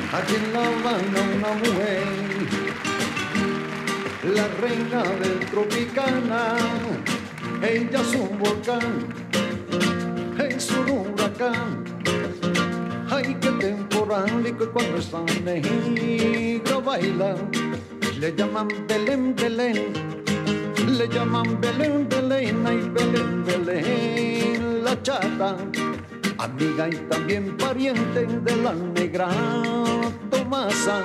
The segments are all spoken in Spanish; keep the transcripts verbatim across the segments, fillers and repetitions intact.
Aquí en La Habana una mujer, la reina del Tropicana, ella es un volcán, es un huracán. Ay, qué temporal, y que cuando está negra baila, le llaman Belén, Belén, le llaman Belén, Belén, ay, Belén, Belén, la chata, amiga y también pariente de la negra Tomasa.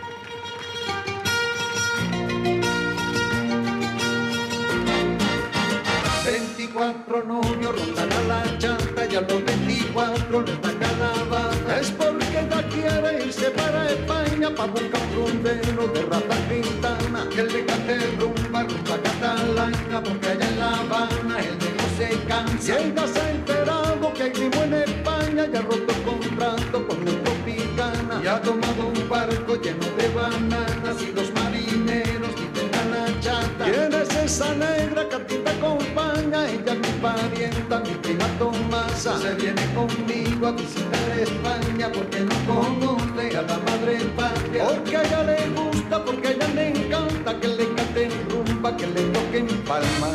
veinticuatro novios rondan a la chata y a los veinticuatro les da calabaza. Es porque ella quiere irse para España pa' buscar un rumbero de raza gitana que le cante rumba, rumba catalana, porque allá en La Habana el de no se cansa. Y ella se ha enterado que hay primo en España y ha roto el contrato con el Tropicana y ha tomado un barco lleno de bananas y los marineros dicen a la chata: ¿quién es esa negra que a ti te acompaña? Ella es mi parienta, mi prima Tomasa. Se viene conmigo a visitar España porque no conoce a la madre patria. Porque a ella le gusta, porque a ella le encanta que le canten rumba, que le toquen palma.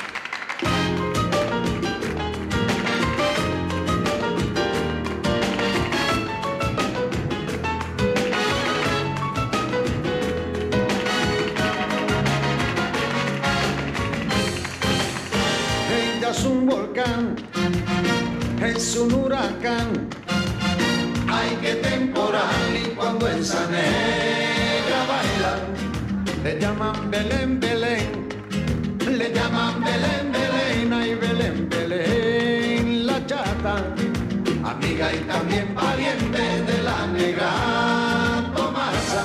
Es un volcán, es un huracán. Ay, qué temporal, y cuando esa negra baila, le llaman Belén, Belén, le llaman Belén, Belén, ay, Belén, Belén, la chata, amiga y también pariente de la negra Tomasa.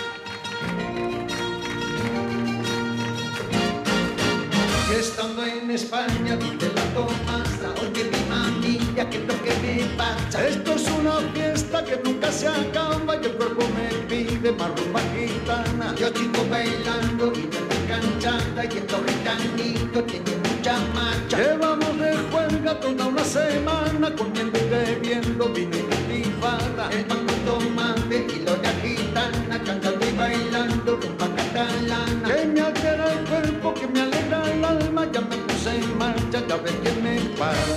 Y estando en España dice la Tomasa: oye, mi mamilla, ¿qué es lo que me pasa? Esto es una fiesta que nunca se acaba y el cuerpo me pide más rumba gitana. Yo chico bailando y me canchada y estos gitanitos tienen mucha marcha. Llevamos de juerga toda una semana comiendo y bebiendo vino y butifarra, el pan con tomate y la olla gitana, cantando y bailando rumba catalana. Que me altera el cuerpo, que me alegra el alma, ya me puse en marcha, ya ves que me para.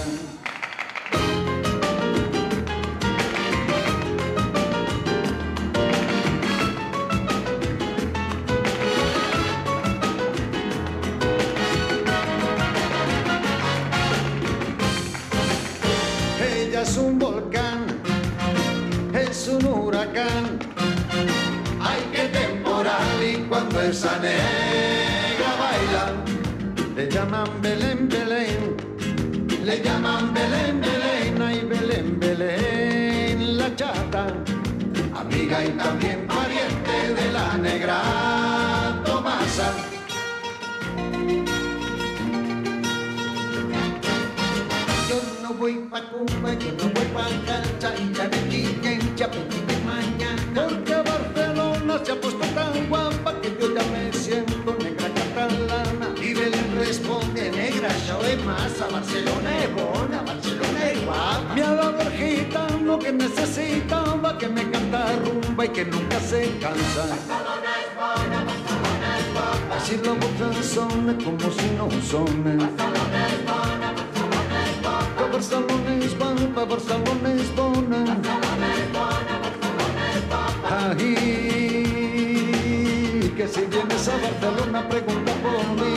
Ella es un volcán, es un huracán. Ay, qué temporal, y cuando esa negra baila, le llaman Belén, Belén, le llaman Belén, Belén, ay, Belén, Belén, la chata, amiga y también pariente de la negra Tomasa. Yo no voy pa' Cuba, yo no voy pa' Cacha, y ya de Chiquencha, de mañana, porque a Barcelona se ha puesto tan guapa que yo ya me siento negra catalana. Y Belén responde: negra, yo es masa, Barcelona es bona, Barcelona es guapa. Me ha dado el gitano que necesitaba, que me canta rumba y que nunca se cansa. Barcelona es bona, Barcelona es guapa. Así la voz son como si no son. Barcelona es bona, Barcelona es guapa. Barcelona es guapa, Barcelona es bona. Barcelona es bona, Barcelona es guapa. Ay, que si vienes a Barcelona pregunta por mí.